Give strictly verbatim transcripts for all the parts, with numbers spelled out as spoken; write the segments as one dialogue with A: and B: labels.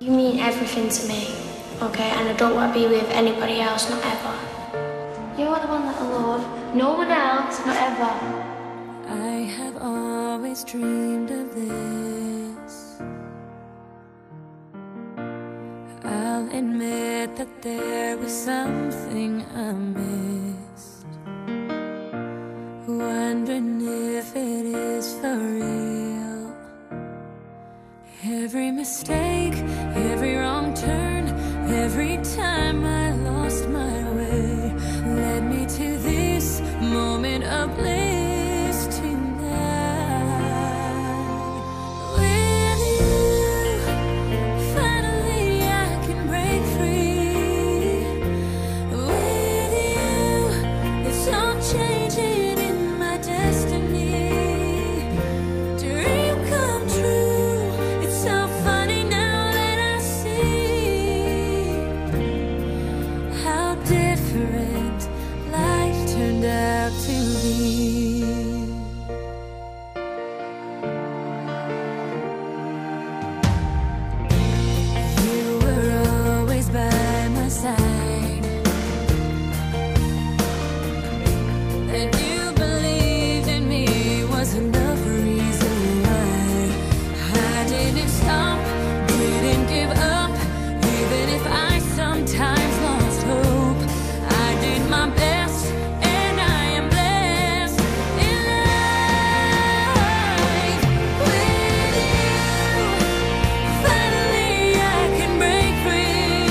A: You mean everything to me, okay? And I don't want to be with anybody else, not ever. You're the one that I love, no one else, not ever.
B: I have always dreamed of this. I'll admit that there was something I missed, wondering if it is for real. Every mistake, every wrong turn, every time I lost my way led me to this moment of bliss tonight. With you, finally I can break free. With you, it's all changing in my destiny. Dream come true, it's so funny now that I see how different life turned out to be. You were always by my side, and you believed in me was enough reason why I didn't stop, didn't give up, even if I sometimes lost hope. I did my best, and I am blessed in life. With you, finally I can break free.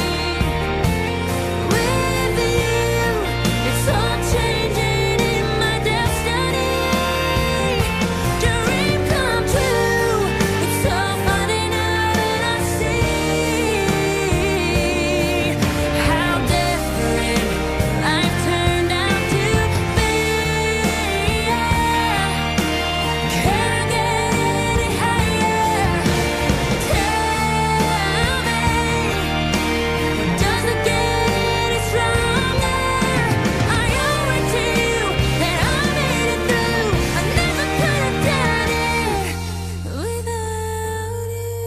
B: With you, it's all changing in my destiny. Dream come true, it's so funny now that I see how different life turned out to be. Can I get any higher? Tell me, does it get any stronger? I owe it to you that I made it through. I never could have done it without you.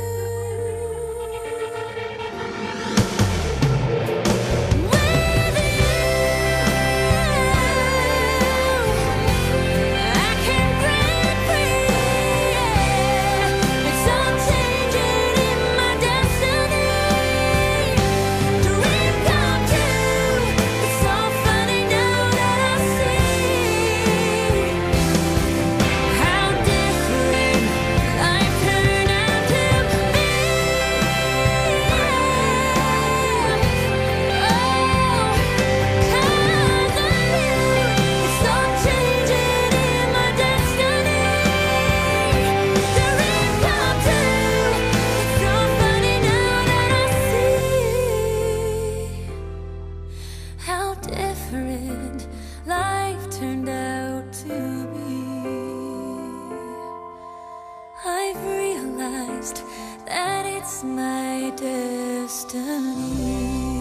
B: With you, I can break free. It's all changing in my destiny. Dream come true. It's so funny now that I see how different life turned out to be. It's all changing in my destiny. Dream come true. It's so funny now that I see how different life turned out to be. I've realized that it's my destiny.